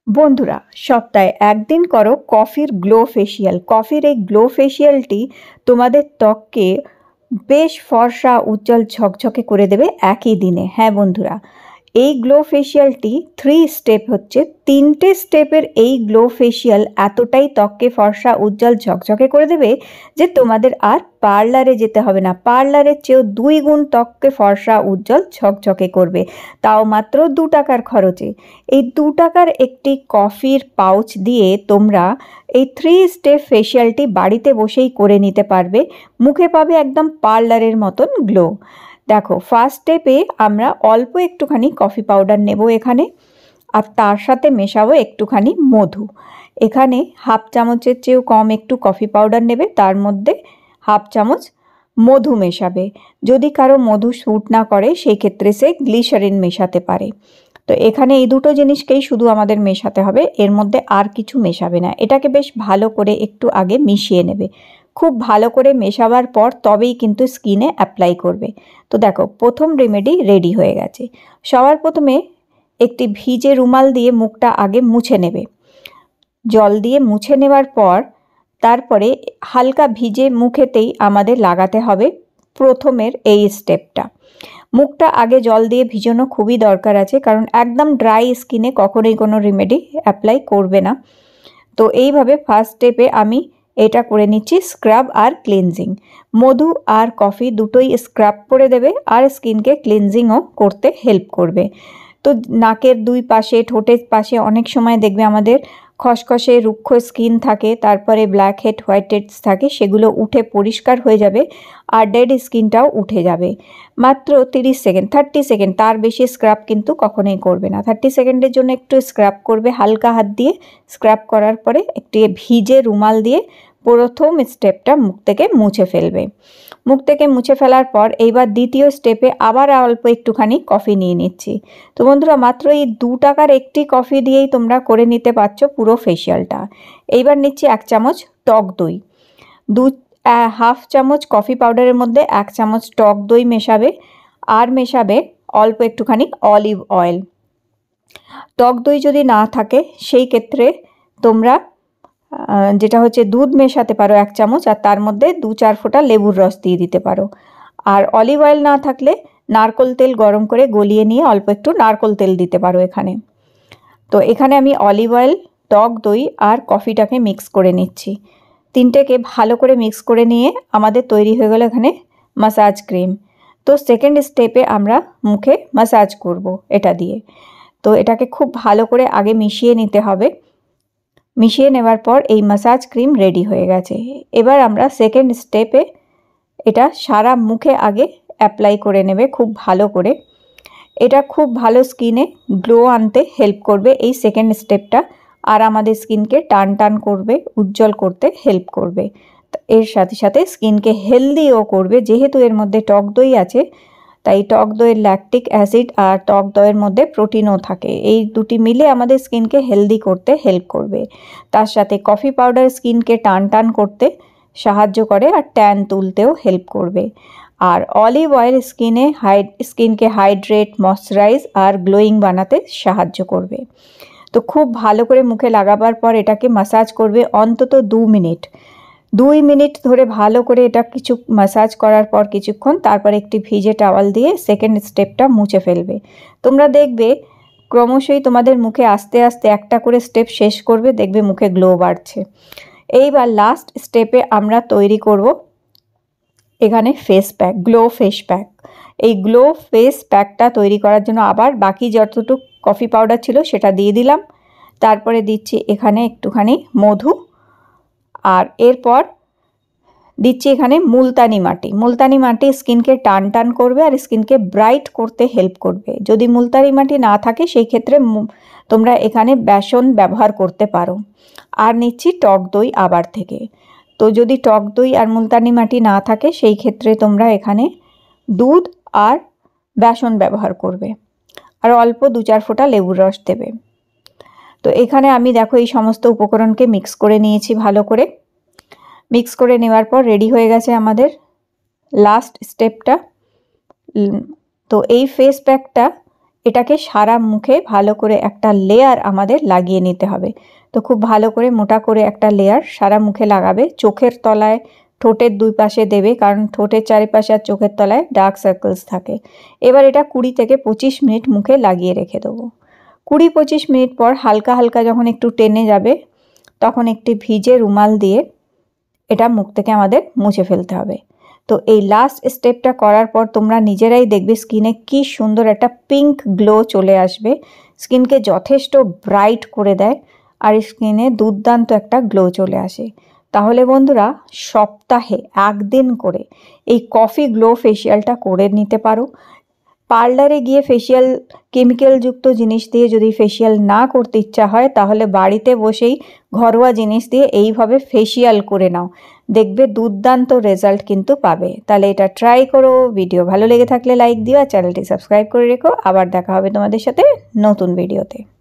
বন্ধুরা, সপ্তাহে একদিন করো কফির গ্লো ফেসিয়াল। কফির এই গ্লো ফেসিয়ালটি তোমাদের ত্বককে বেশ ফর্সা, উজ্জ্বল, ঝকঝকে করে দেবে একই দিনে। হ্যাঁ বন্ধুরা, এই গ্লো ফেসিয়ালটি 3 স্টেপ হচ্ছে। 3টে স্টেপের এই গ্লো ফেসিয়াল এতটাই ত্বককে ফর্সা, উজ্জ্বল, ঝকঝকে করে দেবে যে তোমাদের আর পার্লারে যেতে হবে না। পার্লারের চেয়েও 2 গুণ ত্বককে ফর্সা, উজ্জ্বল, ঝকঝকে করবে, তাও মাত্র 2 টাকার খরচে। এই 2 টাকার একটি কফির পাউচ দিয়ে তোমরা এই 3 স্টেপ ফেসিয়ালটি বাড়িতে বসেই করে নিতে পারবে। মুখে পাবে একদম পার্লারের মতন গ্লো। দেখো, ফার্স্ট স্টেপে আমরা অল্প একটুখানি কফি পাউডার নেব এখানে, আর তার সাথে মেশাবো একটুখানি মধু। এখানে হাফ চামচের চেয়েও কম একটু কফি পাউডার নেবে, তার মধ্যে হাফ চামচ মধু মেশাবে। যদি কারো মধু স্যুট না করে সেই ক্ষেত্রে সে গ্লিসারিন মেশাতে পারে। তো এখানে এই দুটো জিনিসকেই শুধু আমাদের মেশাতে হবে, এর মধ্যে আর কিছু মেশাবে না। এটাকে বেশ ভালো করে একটু আগে মিশিয়ে নেবে। খুব ভালো করে মেশাবার পর তবেই কিন্তু স্কিনে অ্যাপ্লাই করবে। তো দেখো, প্রথম রেমেডি রেডি হয়ে গেছে। সবার প্রথমে একটি ভিজে রুমাল দিয়ে মুখটা আগে মুছে নেবে। জল দিয়ে মুছে নেওয়ার পর তারপরে হালকা ভিজে মুখেতেই আমাদের লাগাতে হবে প্রথমের এই স্টেপটা। মুখটা আগে জল দিয়ে ভিজানো খুবই দরকার আছে, কারণ একদম ড্রাই স্কিনে কখনোই কোনো রেমেডি অ্যাপ্লাই করবে না। তো এইভাবে ফার্স্ট স্টেপে আমি এটা করে নিচ্ছি, স্ক্রাব আর ক্লিনজিং। মধু আর কফি দুটোই স্ক্রাব করে দেবে আর স্কিনকে ক্লিনজিংও করতে হেল্প করবে। তো নাকের দুই পাশে, ঠোঁটের পাশে অনেক সময় দেখবে আমাদের খসখসে রুক্ষ স্কিন থাকে, তারপরে ব্ল্যাক হেড, হোয়াইট হেডস থাকে, সেগুলো উঠে পরিষ্কার হয়ে যাবে আর ডেড স্কিনটাও উঠে যাবে। মাত্র 30 সেকেন্ড, 30 সেকেন্ড, তার বেশি স্ক্রাব কিন্তু কখনোই করবে না। 30 সেকেন্ডের জন্য একটু স্ক্রাব করবে হালকা হাত দিয়ে। স্ক্রাব করার পরে একটি ভিজে রুমাল দিয়ে প্রথম স্টেপটা মুখ থেকে মুছে ফেলবে। মুখ থেকে মুছে ফেলার পর এইবার দ্বিতীয় স্টেপে আবার অল্প একটুখানি কফি নিয়ে নিচ্ছি। তো বন্ধুরা, মাত্র এই 2 টাকার একটি কফি দিয়েই তোমরা করে নিতে পারছো পুরো ফেসিয়ালটা। এইবার নিচ্ছি 1 চামচ টক দই। হাফ চামচ কফি পাউডারের মধ্যে 1 চামচ টক দই মেশাবে, আর মেশাবে অল্প একটুখানি অলিভ অয়েল। টক দই যদি না থাকে সেই ক্ষেত্রে তোমরা যেটা হচ্ছে দুধ মেশাতে পারো 1 চামচ, আর তার মধ্যে 2-4 ফোঁটা লেবুর রস দিয়ে দিতে পারো। আর অলিভ অয়েল না থাকলে নারকোল তেল গরম করে গলিয়ে নিয়ে অল্প একটু নারকোল তেল দিতে পারো এখানে। তো এখানে আমি অলিভ অয়েল, টক দই আর কফিটাকে মিক্স করে নিচ্ছি। তিনটেকে ভালো করে মিক্স করে নিয়ে আমাদের তৈরি হয়ে গেল এখানে মাসাজ ক্রিম। তো সেকেন্ড স্টেপে আমরা মুখে মাসাজ করব এটা দিয়ে। তো এটাকে খুব ভালো করে আগে মিশিয়ে নিতে হবে। মিশিয়ে নেওয়ার পর এই মাসাজ ক্রিম রেডি হয়ে গেছে। এবার আমরা সেকেন্ড স্টেপে এটা সারা মুখে আগে অ্যাপ্লাই করে নেবে খুব ভালো করে। এটা খুব ভালো স্কিনে গ্লো আনতে হেল্প করবে এই সেকেন্ড স্টেপটা, আর আমাদের স্কিনকে টান টান করবে, উজ্জ্বল করতে হেল্প করবে। এর সাথে সাথে স্কিনকে হেলদিও করবে। যেহেতু এর মধ্যে টক দই আছে, তাই টক দইয়ের ল্যাকটিক অ্যাসিড আর টক দইয়ের মধ্যে প্রোটিনও থাকে। এই দুটি মিলে আমাদের স্কিনকে হেলদি করতে হেল্প করবে। তার সাথে কফি পাউডার স্কিনকে টান টান করতে সাহায্য করে আর ট্যান তুলতেও হেল্প করবে। আর অলিভ অয়েল স্কিনকে হাইড্রেট, ময়শ্চারাইজ আর গ্লোয়িং বানাতে সাহায্য করবে। তো খুব ভালো করে মুখে লাগাবার পর এটাকে মাসাজ করবে অন্তত 2 মিনিট। 2 মিনিট ধরে ভালো করে এটা কিছু মাসাজ করার পর কিছুক্ষণ তারপর একটি ভিজে টাওয়াল দিয়ে সেকেন্ড স্টেপটা মুছে ফেলবে। তোমরা দেখবে ক্রমশই তোমাদের মুখে আস্তে আস্তে একটা করে স্টেপ শেষ করবে, দেখবে মুখে গ্লো বাড়ছে। এইবার লাস্ট স্টেপে আমরা তৈরি করব এখানে face pack, glow face pack. এই গ্লো ফেস প্যাকটা তৈরি করার জন্য আবার বাকি যতটুকু কফি পাউডার ছিল সেটা দিয়ে দিলাম। তারপরে দিচ্ছি এখানে একটুখানি মধু, আর এরপর দিচ্ছি এখানে মুলতানি মাটি। মুলতানি মাটি স্কিনকে টান টান করবে আর স্কিনকে ব্রাইট করতে হেল্প করবে। যদি মুলতানি মাটি না থাকে সেই ক্ষেত্রে তোমরা এখানে বেসন ব্যবহার করতে পারো। আর নিচ্ছি টক দই আবার থেকে। তো যদি টক দই আর মুলতানি মাটি না থাকে সেই ক্ষেত্রে তোমরা এখানে দুধ আর বেসন ব্যবহার করবে, আর অল্প 2-4 ফোঁটা লেবুর রস দেবে। তো এখানে আমি দেখো এই সমস্ত উপকরণকে মিক্স করে নিয়েছি ভালো করে। মিক্স করে নেওয়ার পর রেডি হয়ে গেছে আমাদের লাস্ট স্টেপটা। তো এই ফেস প্যাকটা এটাকে সারা মুখে ভালো করে একটা লেয়ার আমাদের লাগিয়ে নিতে হবে। তো খুব ভালো করে মোটা করে একটা লেয়ার সারা মুখে লাগাবে, চোখের তলায়, ঠোঁটের দুই পাশে দেবে, কারণ ঠোঁটের চারিপাশে আর চোখের তলায় ডার্ক সার্কেলস থাকে। এবার এটা 20 থেকে 25 মিনিট মুখে লাগিয়ে রেখে দেবো। 20-25 মিনিট পর হালকা হালকা যখন একটু টেনে যাবে, তখন একটি ভিজে রুমাল দিয়ে এটা মুখ থেকে আমাদের মুছে ফেলতে হবে। তো এই লাস্ট স্টেপটা করার পর তোমরা নিজেরাই দেখবে স্কিনে কি সুন্দর একটা পিঙ্ক গ্লো চলে আসবে, স্কিনকে যথেষ্ট ব্রাইট করে দেয় আর স্কিনে দুর্দান্ত একটা গ্লো চলে আসে। তাহলে বন্ধুরা সপ্তাহে একদিন করে এই কফি গ্লো ফেসিয়ালটা করে নিতে পারো। পার্লারে গিয়ে ফেসিয়াল কেমিক্যালযুক্ত জিনিস দিয়ে যদি ফেসিয়াল না করতে ইচ্ছা হয়, তাহলে বাড়িতে বসেই ঘরোয়া জিনিস দিয়ে এইভাবে ফেসিয়াল করে নাও, দেখবে দুর্দান্ত রেজাল্ট কিন্তু পাবে। তাহলে এটা ট্রাই করো। ভিডিও ভালো লেগে থাকলে লাইক দিও আর চ্যানেলটি সাবস্ক্রাইব করে রেখো। আবার দেখা হবে তোমাদের সাথে নতুন ভিডিওতে।